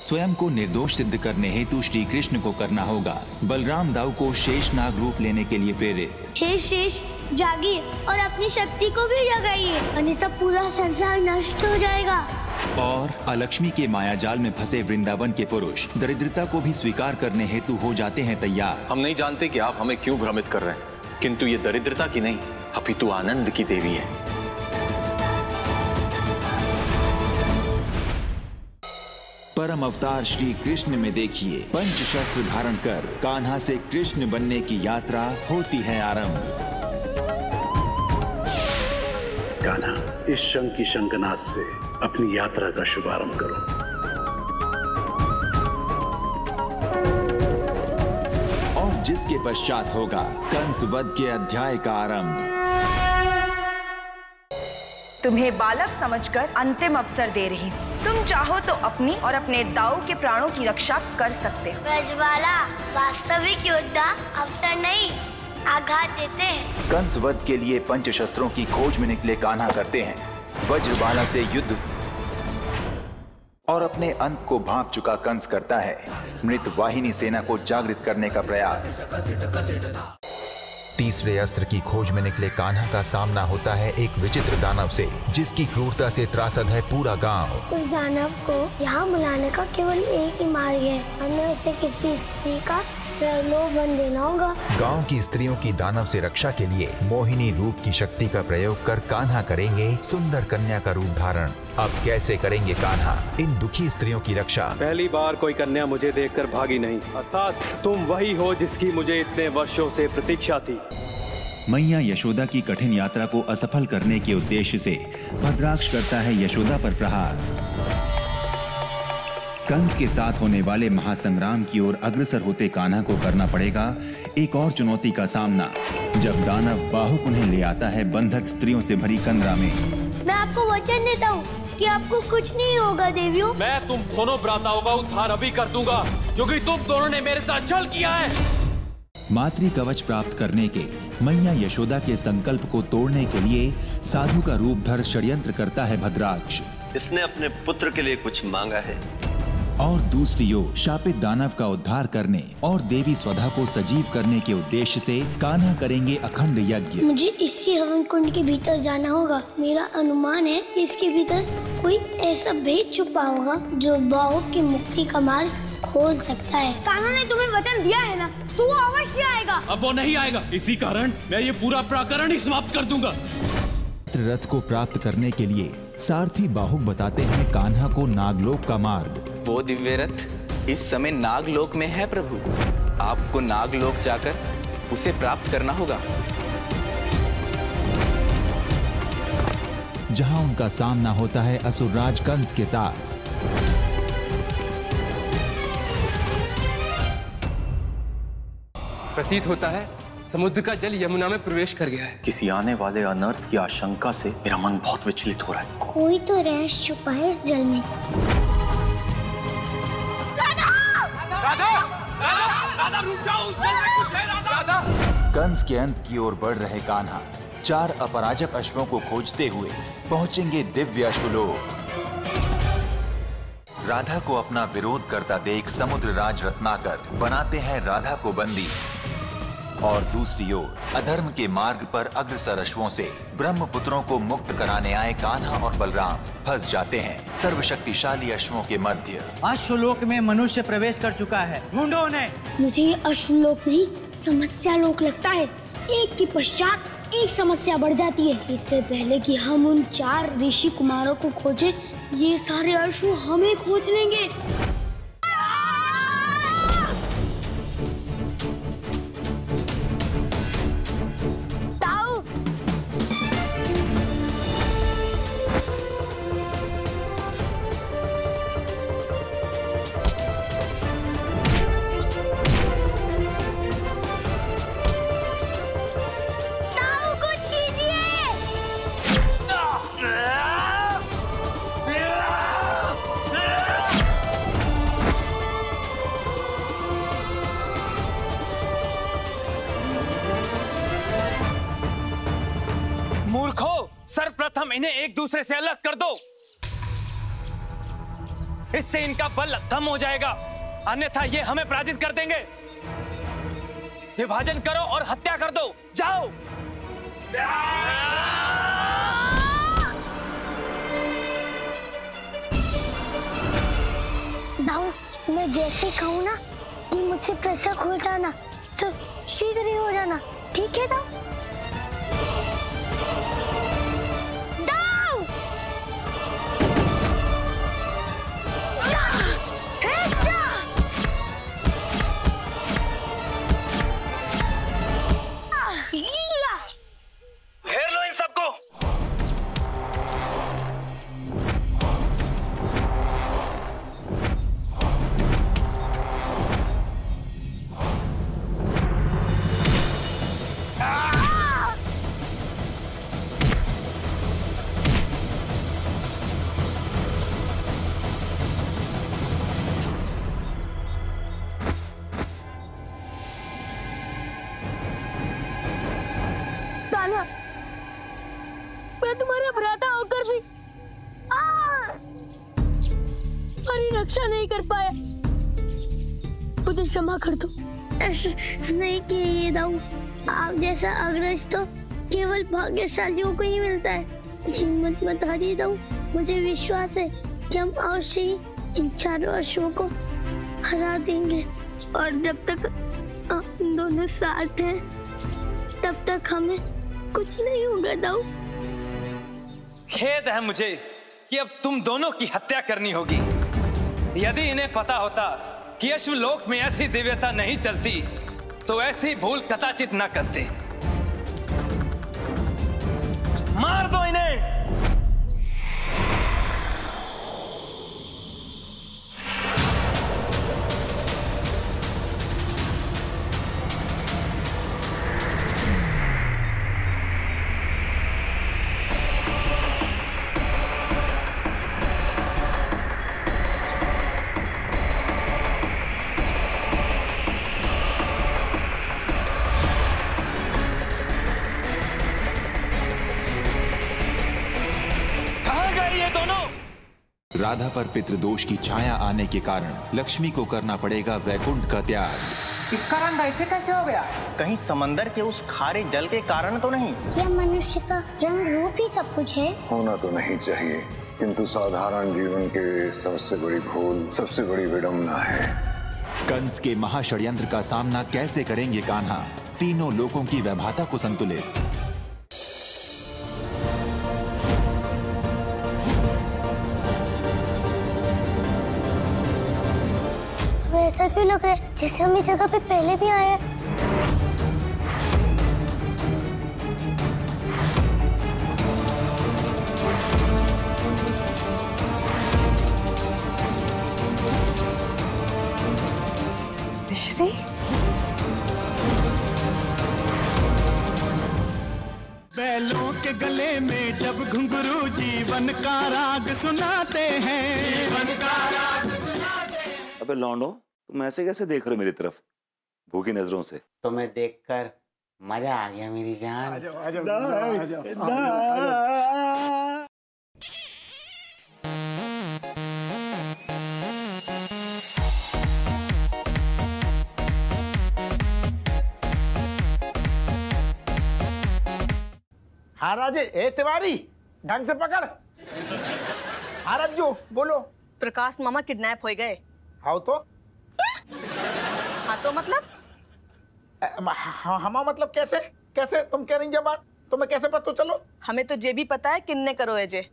स्वयं को निर्दोष सिद्ध करने हेतु श्री कृष्ण को करना होगा। बलराम दाऊ को शेषनाग रूप लेने के लिए प्रेरित। हे शेष, जागिए और अपनी शक्ति को भी जगाइए, अन्यथा पूरा संसार नष्ट हो जाएगा। और अलक्ष्मी के माया जाल में फंसे वृंदावन के पुरुष दरिद्रता को भी स्वीकार करने हेतु हो जाते हैं तैयार। हम नहीं जानते कि आप हमें क्यों भ्रमित कर रहे हैं, किंतु ये दरिद्रता की नहीं अपितु आनंद की देवी है। परम अवतार श्री कृष्ण में देखिए, पंच शस्त्र धारण कर कान्हा से कृष्ण बनने की यात्रा होती है आरंभ। कान्हा, इस शंख की शंखनाद से अपनी यात्रा का शुभारंभ करो। और जिसके पश्चात होगा कंस वध के अध्याय का आरंभ। तुम्हें बालक समझकर अंतिम अवसर दे रही हूँ। तुम चाहो तो अपनी और अपने दाऊ के प्राणों की रक्षा कर सकते हो। ब्रजबाला वास्तविक योद्धा अवसर नहीं, आघात देते हैं। कंस वध के लिए पंच शस्त्रों की खोज में निकले कान्हा करते हैं वज्रबाला से युद्ध, और अपने अंत को भांप चुका कंस करता है मृत वाहिनी सेना को जागृत करने का प्रयास। तीसरे अस्त्र की खोज में निकले कान्हा का सामना होता है एक विचित्र दानव से, जिसकी क्रूरता से त्रासद है पूरा गांव। उस दानव को यहाँ बुलाने का केवल एक ही मार्ग है, हमें उसे किसी स्त्री का प्रलोभन देना होगा। गांव की स्त्रियों की दानव से रक्षा के लिए मोहिनी रूप की शक्ति का प्रयोग कर कान्हा करेंगे सुंदर कन्या का रूप धारण। अब कैसे करेंगे कान्हा इन दुखी स्त्रियों की रक्षा? पहली बार कोई कन्या मुझे देखकर भागी नहीं, अर्थात तुम वही हो जिसकी मुझे इतने वर्षों से प्रतीक्षा थी। मैया यशोदा की कठिन यात्रा को असफल करने के उद्देश्य से भद्राक्ष करता है यशोदा पर प्रहार। कंस के साथ होने वाले महासंग्राम की ओर अग्रसर होते कान्हा को करना पड़ेगा एक और चुनौती का सामना, जब दानव बाहुक उन्हें ले आता है बंधक स्त्रियों से भरी कंदरा में। मैं आपको वचन देता हूँ कि आपको कुछ नहीं होगा देवियों। मैं तुम दोनों भ्राताओं का उद्धार अभी कर दूंगा, क्योंकि तुम दोनों ने मेरे साथ छल किया है। मातृ कवच प्राप्त करने के मैया यशोदा के संकल्प को तोड़ने के लिए साधु का रूप धर षड्यंत्र करता है भद्राक्ष। इसने अपने पुत्र के लिए कुछ मांगा है। और दूसरी ओर शापित दानव का उद्धार करने और देवी स्वधा को सजीव करने के उद्देश्य से कान्हा करेंगे अखंड यज्ञ। मुझे इसी हवन कुंड के भीतर जाना होगा। मेरा अनुमान है कि इसके भीतर कोई ऐसा भेद छुपा होगा जो बाहुक की मुक्ति का मार्ग खोल सकता है। कान्हा ने तुम्हें वचन दिया है ना, तू अवश्य आएगा। अब वो नहीं आएगा, इसी कारण मैं ये पूरा प्रकरण ही समाप्त कर दूंगा। रथ को प्राप्त करने के लिए सारथी बाहुक बताते हैं कान्हा को नागलोक का मार्ग। वो दिव्य रथ इस समय नागलोक में है प्रभु। आपको नागलोक जाकर उसे प्राप्त करना होगा, जहां उनका सामना होता है असुरराज कंस के साथ। प्रतीत होता है समुद्र का जल यमुना में प्रवेश कर गया है। किसी आने वाले अनर्थ की आशंका से मेरा मन बहुत विचलित हो रहा है। कोई तो रहस्य छुपा है इस जल में। राधा रुक जाओ, जल में कुछ है राधा। कंस के अंत की ओर बढ़ रहे कान्हा 4 अपराजक अश्वों को खोजते हुए पहुंचेंगे दिव्य अश्वलोक। राधा को अपना विरोध करता देख समुद्र राज रत्नाकर बनाते हैं राधा को बंदी, और दूसरी ओर अधर्म के मार्ग पर अग्रसर अश्वों से ब्रह्मपुत्रों को मुक्त कराने आए कान्हा और बलराम फंस जाते हैं सर्वशक्तिशाली अश्वों के मध्य। अश्वलोक में मनुष्य प्रवेश कर चुका है, ढूंढो उन्हें। मुझे ये अश्वलोक नहीं समस्या लोक लगता है। एक के पश्चात एक समस्या बढ़ जाती है। इससे पहले कि हम उन 4 ऋषि कुमारों को खोजें, ये सारे अश्व हमें खोज लेंगे। मूर्खों, सर्वप्रथम इन्हें एक दूसरे से अलग कर दो। इससे इनका बल कम हो जाएगा, अन्यथा ये हमें पराजित कर देंगे। विभाजन करो और हत्या कर दो, जाओ। दाऊ, मैं जैसे कहूँ ना कि मुझसे पृथक हो जाना, तो शीघ्र ही हो जाना, ठीक है दाऊ? दाऊ! घेर लो इन सबको। मैं तुम्हारा भ्राता होकर भी तुम्हारी रक्षा नहीं कर पाया, मुझे क्षमा कर दो। नहीं किए ये दाऊ, आप जैसा अग्रज तो केवल भाग्यशालियों को ही मिलता है। हिम्मत मत हारिए दाऊ, मुझे विश्वास है कि हम अवश्य ही इन चारों अश्वों को हरा देंगे, और जब तक हम दोनों साथ हैं तब तक हमें कुछ नहीं होगा दाऊ। खेद है मुझे कि अब तुम दोनों की हत्या करनी होगी। यदि इन्हें पता होता कि अश्वलोक में ऐसी दिव्यता नहीं चलती तो ऐसी भूल कदाचित न करते। मार दो इन्हें। राधा पर पितृदोष की छाया आने के कारण लक्ष्मी को करना पड़ेगा वैकुंठ का त्याग। इसका रंग ऐसे कैसे हो गया? कहीं समंदर के उस खारे जल के कारण तो नहीं? क्या मनुष्य का रंग रूप ही सब कुछ है? होना तो नहीं चाहिए, किंतु साधारण जीवन के सबसे बड़ी भूल, सबसे बड़ी विडंबना है। कंस के महाषड्यंत्र का सामना कैसे करेंगे कान्हा, तीनों लोकों की वैभाता को संतुलित। ऐसा क्यों लग रहा है जैसे हम इस जगह पे पहले भी आए हैं? मिश्री? बैलों के गले में जब घुंघरू जीवन का राग सुनाते हैं, जीवन का राग सुनाते हैं। अबे लौंडो, तुम ऐसे कैसे देख रहे हो मेरी तरफ भूखी नजरों से? तुम्हें देखकर मजा आ गया मेरी जान। हाँ राजे, ए तिवारी, ढंग से पकड़। हाँ रज्जू, बोलो। प्रकाश मामा किडनैप हो गए। हाँ तो? हाँ तो मतलब? हाँ मतलब कैसे? कैसे तुम कह रही बात? तुम्हें कैसे पता? चलो हमें तो ये भी पता है किन्ने करो है जे।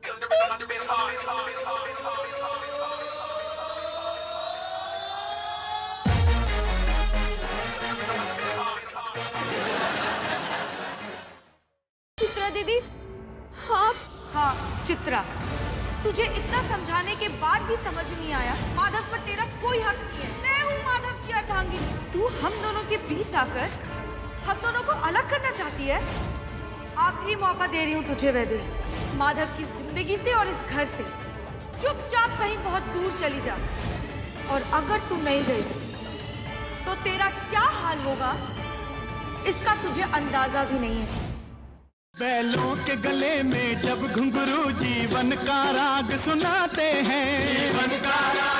चित्रा दीदी, आप? हाँ चित्रा, तुझे इतना समझाने के बाद भी समझ नहीं आया? माधव पर तेरा कोई हक नहीं है। मैं हूँ माधव की अर्धांगिनी। तू हम दोनों के बीच आकर हम दोनों को अलग करना चाहती है? आखिरी मौका दे रही हूँ तुझे वैदेही, माधव की जिंदगी से और इस घर से चुपचाप कहीं बहुत दूर चली जा। और अगर तू नहीं गई तो तेरा क्या हाल होगा इसका तुझे अंदाजा भी नहीं है। बैलों के गले में जब घुंघरू जीवन का राग सुनाते हैं, जीवन का राग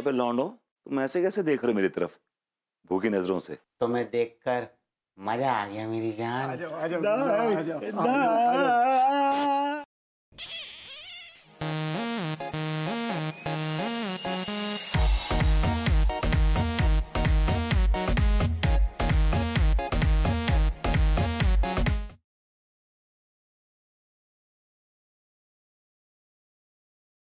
पे लौंडो, तुम ऐसे कैसे देख रहे हो मेरी तरफ भूखी नजरों से? तुम्हें देखकर मजा आ गया मेरी जान। आ जाओ, आ जाओ, आ जाओ, आ जाओ, आ जाओ।